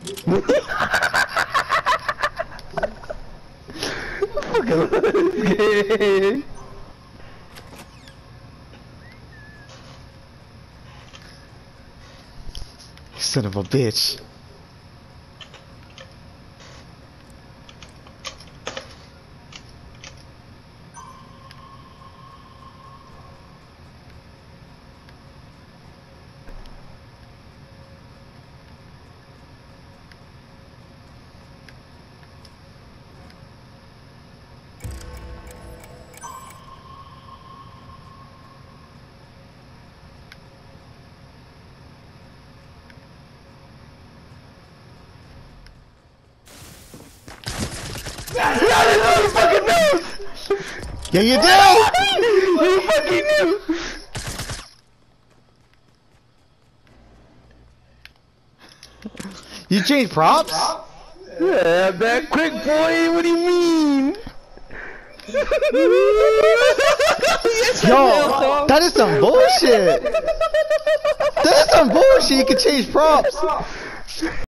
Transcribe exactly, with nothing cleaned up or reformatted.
Fucking Son of a bitch. You fucking knew! Yeah, you do! You fucking knew! You changed props? Yeah, that quick boy, what do you mean? Yes, Yo, that is some bullshit! That is some bullshit, you can change props!